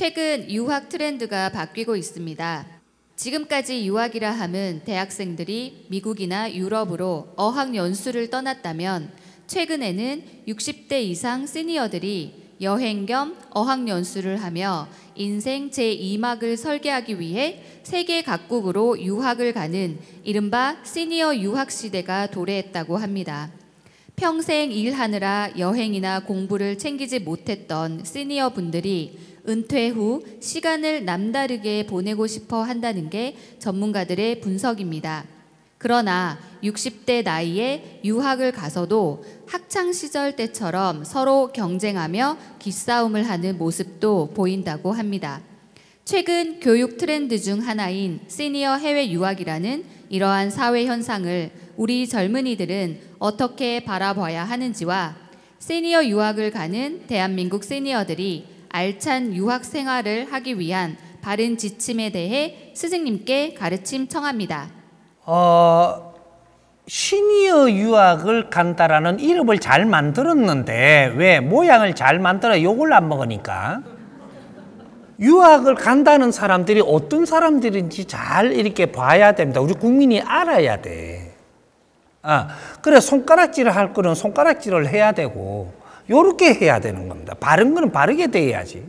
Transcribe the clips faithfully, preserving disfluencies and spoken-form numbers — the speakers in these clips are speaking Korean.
최근 유학 트렌드가 바뀌고 있습니다. 지금까지 유학이라 함은 대학생들이 미국이나 유럽으로 어학연수를 떠났다면 최근에는 육십 대 이상 시니어들이 여행 겸 어학연수를 하며 인생 제이 막을 설계하기 위해 세계 각국으로 유학을 가는 이른바 시니어 유학 시대가 도래했다고 합니다. 평생 일하느라 여행이나 공부를 챙기지 못했던 시니어 분들이 은퇴 후 시간을 남다르게 보내고 싶어 한다는 게 전문가들의 분석입니다. 그러나 육십 대 나이에 유학을 가서도 학창시절 때처럼 서로 경쟁하며 기싸움을 하는 모습도 보인다고 합니다. 최근 교육 트렌드 중 하나인 시니어 해외 유학이라는 이러한 사회 현상을 우리 젊은이들은 어떻게 바라봐야 하는지와 시니어 유학을 가는 대한민국 시니어들이 알찬 유학 생활을 하기 위한 바른 지침에 대해 스승님께 가르침 청합니다. 어, 시니어 유학을 간다라는 이름을 잘 만들었는데 왜 모양을 잘 만들어 욕을 안 먹으니까 유학을 간다는 사람들이 어떤 사람들인지 잘 이렇게 봐야 됩니다. 우리 국민이 알아야 돼. 아, 그래 손가락질을 할 거는 손가락질을 해야 되고 요렇게 해야 되는 겁니다. 바른 거는 바르게 돼야지.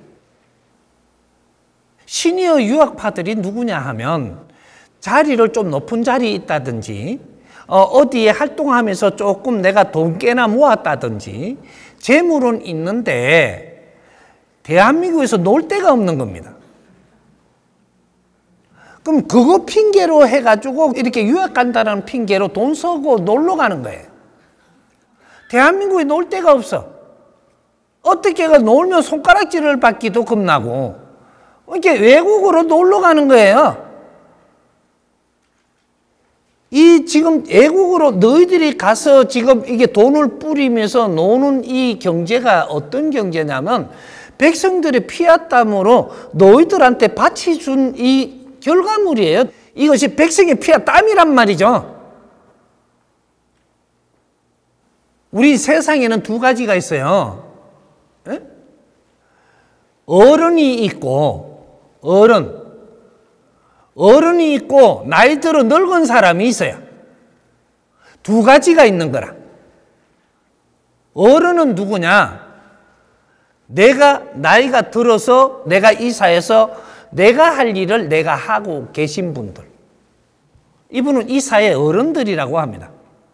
시니어 유학파들이 누구냐 하면 자리를 좀 높은 자리에 있다든지 어, 어디에 활동하면서 조금 내가 돈 꽤나 모았다든지 재물은 있는데 대한민국에서 놀 데가 없는 겁니다. 그럼 그거 핑계로 해가지고 이렇게 유학 간다는 핑계로 돈 쓰고 놀러 가는 거예요. 대한민국에 놀 데가 없어. 어떻게 놀면 손가락질을 받기도 겁나고 이렇게 외국으로 놀러 가는 거예요. 이 지금 외국으로 너희들이 가서 지금 이게 돈을 뿌리면서 노는 이 경제가 어떤 경제냐면 백성들의 피와 땀으로 너희들한테 바치 준 이 결과물이에요. 이것이 백성의 피와 땀이란 말이죠. 우리 세상에는 두 가지가 있어요. 에? 어른이 있고 어른 어른이 있고 나이 들어 늙은 사람이 있어요. 두 가지가 있는 거라. 어른은 누구냐? 내가 나이가 들어서 내가 이 사회에서 내가 할 일을 내가 하고 계신 분들. 이분은 이 사회 어른들이라고 합니다.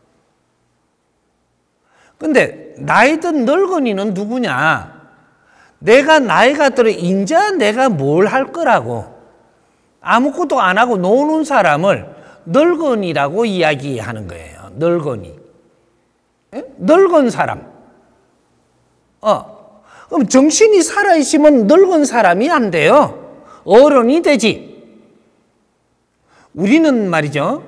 근데 나이 든 늙은이는 누구냐? 내가 나이가 들어 인자 내가 뭘 할 거라고 아무것도 안 하고 노는 사람을 늙은이라고 이야기하는 거예요. 늙은이. 에? 늙은 사람. 어. 그럼 정신이 살아있으면 늙은 사람이 안 돼요. 어른이 되지. 우리는 말이죠.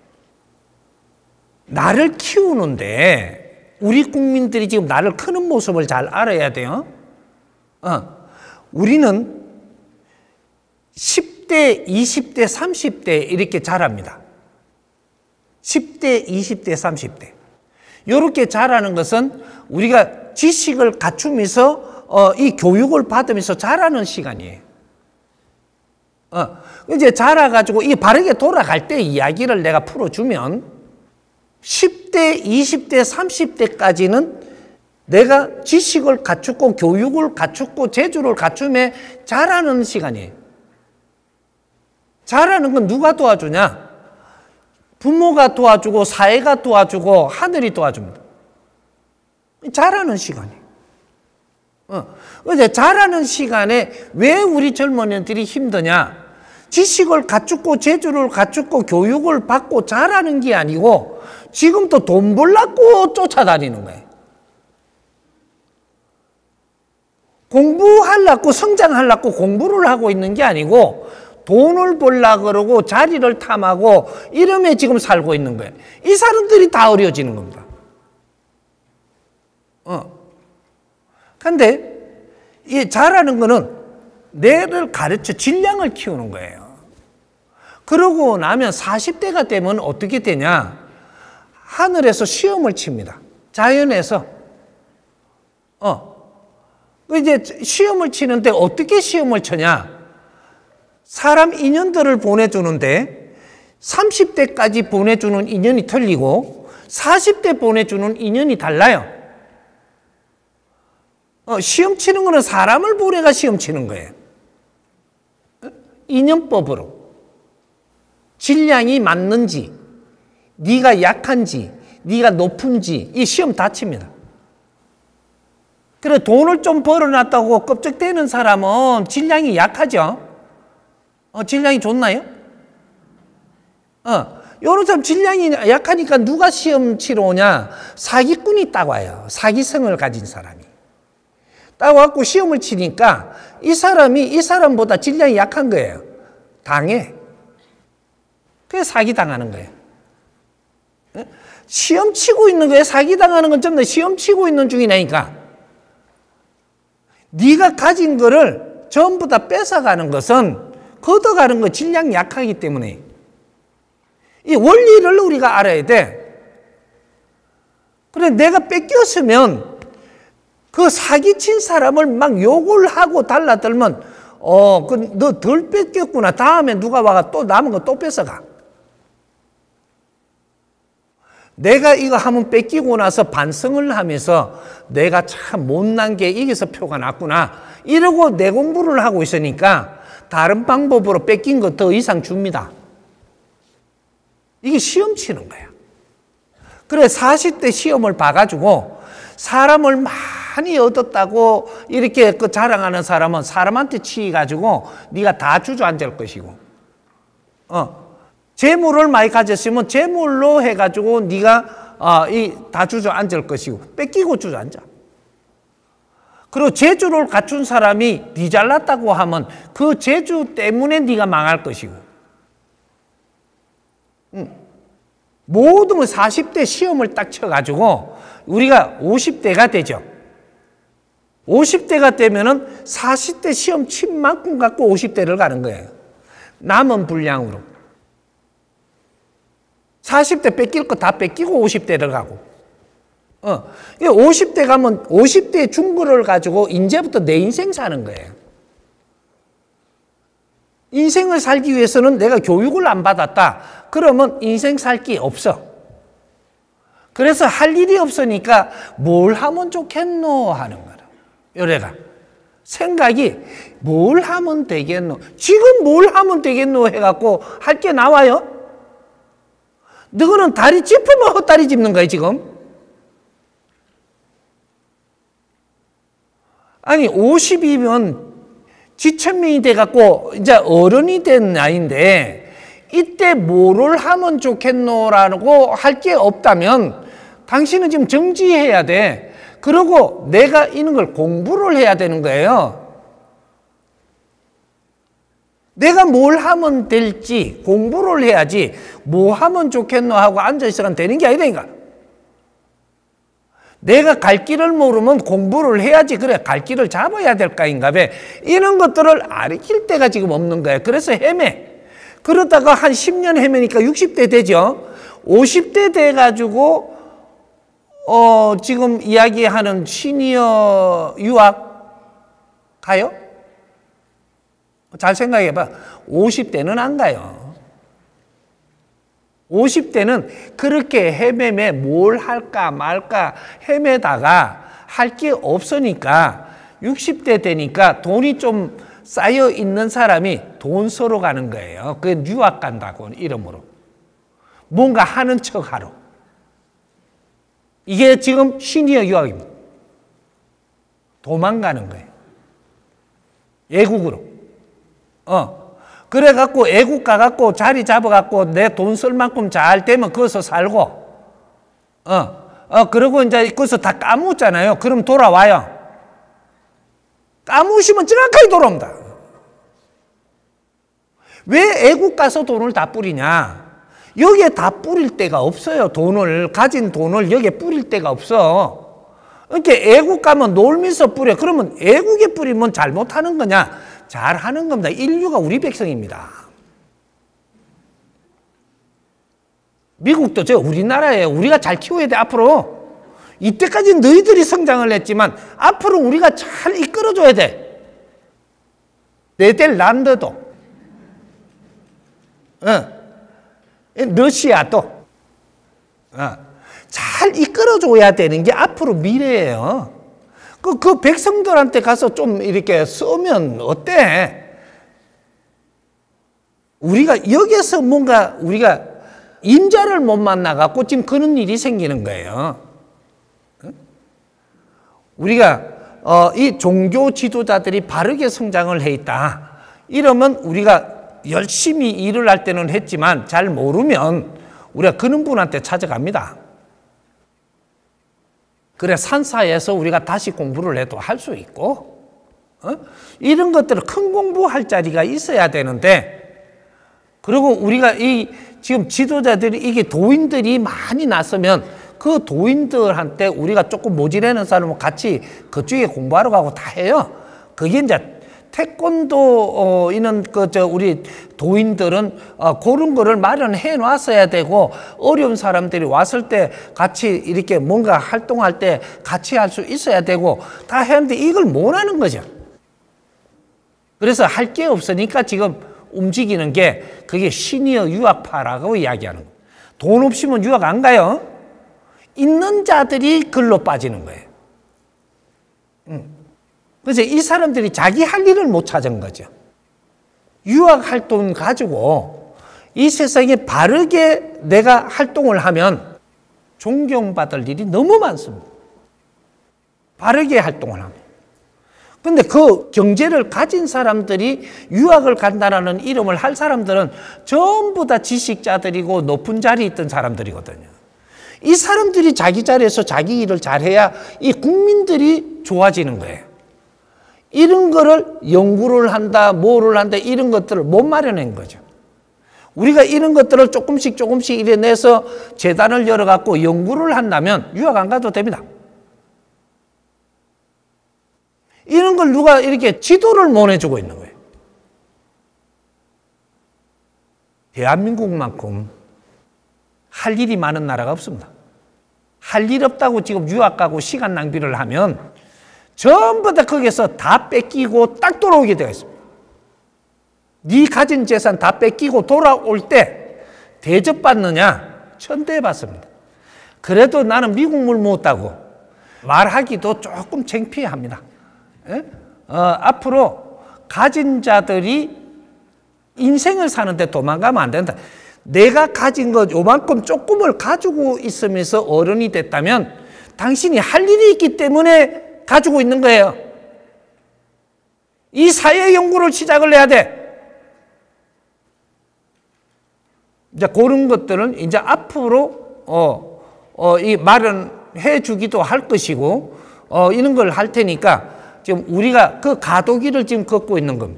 나를 키우는데 우리 국민들이 지금 나를 크는 모습을 잘 알아야 돼요. 어. 우리는 십 대, 이십 대, 삼십 대 이렇게 자랍니다. 십 대, 이십 대, 삼십 대. 이렇게 자라는 것은 우리가 지식을 갖추면서 어, 이 교육을 받으면서 자라는 시간이에요. 어, 이제 자라가지고 이 바르게 돌아갈 때 이야기를 내가 풀어주면 십 대, 이십 대, 삼십 대까지는 내가 지식을 갖추고 교육을 갖추고 재주를 갖추며 자라는 시간이에요. 자라는 건 누가 도와주냐? 부모가 도와주고 사회가 도와주고 하늘이 도와줍니다. 자라는 시간이에요. 어. 이제 자라는 시간에 왜 우리 젊은이들이 힘드냐? 지식을 갖추고 재주를 갖추고 교육을 받고 자라는 게 아니고 지금 또 돈 벌려고 쫓아다니는 거예요. 공부하려고 성장하려고 공부를 하고 있는 게 아니고 돈을 벌려고 그러고 자리를 탐하고 이러면 지금 살고 있는 거예요. 이 사람들이 다 어려워지는 겁니다. 어. 근데 이 잘하는 거는 뇌를 가르쳐 질량을 키우는 거예요. 그러고 나면 사십 대가 되면 어떻게 되냐? 하늘에서 시험을 칩니다. 자연에서. 어. 이제 시험을 치는데 어떻게 시험을 쳐냐? 사람 인연들을 보내주는데 삼십 대까지 보내주는 인연이 틀리고 사십 대 보내주는 인연이 달라요. 어, 시험 치는 거는 사람을 보내가 시험 치는 거예요. 인연법으로. 질량이 맞는지, 네가 약한지, 네가 높은지 이 시험 다 칩니다. 그래 돈을 좀 벌어놨다고 껍적대는 사람은 질량이 약하죠. 어, 질량이 좋나요? 어, 이런 사람 질량이 약하니까 누가 시험 치러 오냐? 사기꾼이 딱 와요. 사기성을 가진 사람이. 딱 와갖고 시험을 치니까 이 사람이 이 사람보다 질량이 약한 거예요. 당해. 그래서 사기당하는 거예요. 시험 치고 있는 거에 사기당하는 건 전부 다 시험 치고 있는 중이라니까. 네가 가진 거를 전부 다 뺏어가는 것은 걷어가는 거 질량이 약하기 때문에 이 원리를 우리가 알아야 돼. 그래 내가 뺏겼으면 그 사기친 사람을 막 욕을 하고 달라들면 어, 그 너 덜 뺏겼구나. 다음에 누가 와가 또 남은 거 또 뺏어가. 내가 이거 한번 뺏기고 나서 반성을 하면서 내가 참 못난 게 이게서 표가 났구나. 이러고 내 공부를 하고 있으니까 다른 방법으로 뺏긴 거 더 이상 줍니다. 이게 시험 치는 거야. 그래 사십 대 시험을 봐가지고 사람을 많이 얻었다고 이렇게 그 자랑하는 사람은 사람한테 치가지고 네가 다 주저앉을 것이고, 어 재물을 많이 가졌으면 재물로 해가지고 네가 어, 이 다 주저앉을 것이고 뺏기고 주저앉아. 그리고 재주를 갖춘 사람이 네 잘났다고 하면 그 재주 때문에 네가 망할 것이고, 음. 모든 걸 사십 대 시험을 딱 쳐가지고 우리가 오십 대가 되죠. 오십 대가 되면은 사십 대 시험 친 만큼 갖고 오십 대를 가는 거예요. 남은 분량으로. 사십 대 뺏길 거 다 뺏기고 오십 대를 가고. 어. 오십 대 가면 오십 대 중거를 가지고 이제부터 내 인생 사는 거예요. 인생을 살기 위해서는 내가 교육을 안 받았다. 그러면 인생 살 게 없어. 그래서 할 일이 없으니까 뭘 하면 좋겠노 하는 거라. 요래가 생각이 뭘 하면 되겠노. 지금 뭘 하면 되겠노 해갖고 할 게 나와요? 너는 다리 짚으면 헛다리 짚는 거야 지금. 아니 오십이면 지천명이 돼갖고 이제 어른이 된 나이인데 이때 뭐를 하면 좋겠노라고 할 게 없다면 당신은 지금 정지해야 돼. 그러고 내가 이런 걸 공부를 해야 되는 거예요. 내가 뭘 하면 될지 공부를 해야지 뭐 하면 좋겠노 하고 앉아있으면 되는 게 아니라니까. 내가 갈 길을 모르면 공부를 해야지. 그래 갈 길을 잡아야 될 까인가 봐. 이런 것들을 가르칠 때가 지금 없는 거야. 그래서 헤매. 그러다가 한 십 년 헤매니까 육십 대 되죠. 오십 대 돼가지고 어 지금 이야기하는 시니어 유학 가요? 잘 생각해봐. 오십 대는 안 가요. 오십 대는 그렇게 헤매매 뭘 할까 말까 헤매다가 할 게 없으니까 육십 대 되니까 돈이 좀 쌓여 있는 사람이 돈 쓰러 가는 거예요. 그게 유학 간다고 이름으로. 뭔가 하는 척 하러. 이게 지금 시니어 유학입니다. 도망가는 거예요. 외국으로. 어. 그래갖고 애국 가갖고 자리 잡아갖고 내 돈 쓸 만큼 잘 되면 거기서 살고, 어, 어, 그러고 이제 거기서 다 까묻잖아요. 그럼 돌아와요. 까무시면 정확하게 돌아옵니다. 왜 애국 가서 돈을 다 뿌리냐? 여기에 다 뿌릴 데가 없어요. 돈을, 가진 돈을 여기에 뿌릴 데가 없어. 그러니까 애국 가면 놀면서 뿌려. 그러면 애국에 뿌리면 잘못하는 거냐? 잘하는 겁니다. 인류가 우리 백성입니다. 미국도 저 우리나라예요. 우리가 잘 키워야 돼 앞으로. 이때까지 너희들이 성장을 했지만 앞으로 우리가 잘 이끌어줘야 돼. 네덜란드도, 어, 러시아도 어, 잘 이끌어줘야 되는 게 앞으로 미래예요. 그, 그 백성들한테 가서 좀 이렇게 쓰면 어때? 우리가 여기서 뭔가 우리가 인자를 못 만나갖고 지금 그런 일이 생기는 거예요. 우리가 어, 이 종교 지도자들이 바르게 성장을 해 있다. 이러면 우리가 열심히 일을 할 때는 했지만 잘 모르면 우리가 그런 분한테 찾아갑니다. 그래 산사에서 우리가 다시 공부를 해도 할 수 있고 어? 이런 것들을 큰 공부할 자리가 있어야 되는데 그리고 우리가 이 지금 지도자들이 이게 도인들이 많이 나서면 그 도인들한테 우리가 조금 모질라는 사람은 같이 그쪽에 공부하러 가고 다 해요. 그게 이제 태권도 어, 이런 그 저 우리 도인들은 어, 그런 거를 마련해 놨어야 되고 어려운 사람들이 왔을 때 같이 이렇게 뭔가 활동할 때 같이 할 수 있어야 되고 다 했는데 이걸 못 하는 거죠. 그래서 할 게 없으니까 지금 움직이는 게 그게 시니어 유학파라고 이야기하는 거예요. 돈 없이면 유학 안 가요. 있는 자들이 글로 빠지는 거예요. 음. 그래서 이 사람들이 자기 할 일을 못 찾은 거죠. 유학 활동 가지고 이 세상에 바르게 내가 활동을 하면 존경받을 일이 너무 많습니다. 바르게 활동을 하면. 근데 그 경제를 가진 사람들이 유학을 간다라는 이름을 할 사람들은 전부 다 지식자들이고 높은 자리에 있던 사람들이거든요. 이 사람들이 자기 자리에서 자기 일을 잘해야 이 국민들이 좋아지는 거예요. 이런 거를 연구를 한다, 뭐를 한다, 이런 것들을 못 마련한 거죠. 우리가 이런 것들을 조금씩 조금씩 이래내서 재단을 열어갖고 연구를 한다면 유학 안 가도 됩니다. 이런 걸 누가 이렇게 지도를 못 해주고 있는 거예요. 대한민국만큼 할 일이 많은 나라가 없습니다. 할 일 없다고 지금 유학 가고 시간 낭비를 하면 전부 다 거기서 다 뺏기고 딱 돌아오게 되어 있습니다. 네 가진 재산 다 뺏기고 돌아올 때 대접받느냐? 천대받습니다. 그래도 나는 미국물 먹었다고 말하기도 조금 창피합니다. 어, 앞으로 가진 자들이 인생을 사는데 도망가면 안 된다. 내가 가진 것 요만큼 조금을 가지고 있으면서 어른이 됐다면 당신이 할 일이 있기 때문에 가지고 있는 거예요. 이 사회 연구를 시작을 해야 돼. 이제 그런 것들은 이제 앞으로 어, 어, 이 마련해 주기도 할 것이고 어, 이런 걸 할 테니까 지금 우리가 그 가도기를 지금 걷고 있는 겁니다.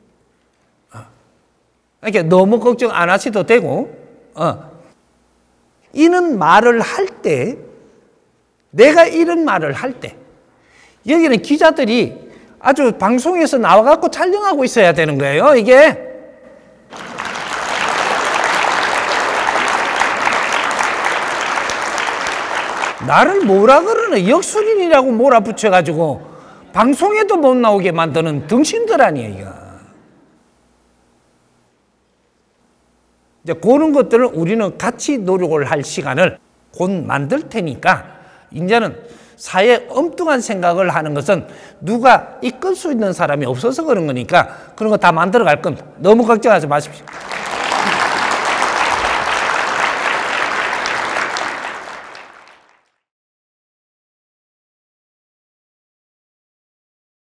이렇게 너무 걱정 안 하셔도 되고, 어. 이런 말을 할 때, 내가 이런 말을 할 때, 여기는 기자들이 아주 방송에서 나와갖고 촬영하고 있어야 되는 거예요, 이게. 나를 뭐라 그러나 역술인이라고 몰아붙여가지고 방송에도 못 나오게 만드는 등신들 아니에요, 이거. 이제 그런 것들을 우리는 같이 노력을 할 시간을 곧 만들 테니까 이제는 사회에 엉뚱한 생각을 하는 것은 누가 이끌 수 있는 사람이 없어서 그런 거니까 그런 거 다 만들어 갈 겁니다. 너무 걱정하지 마십시오.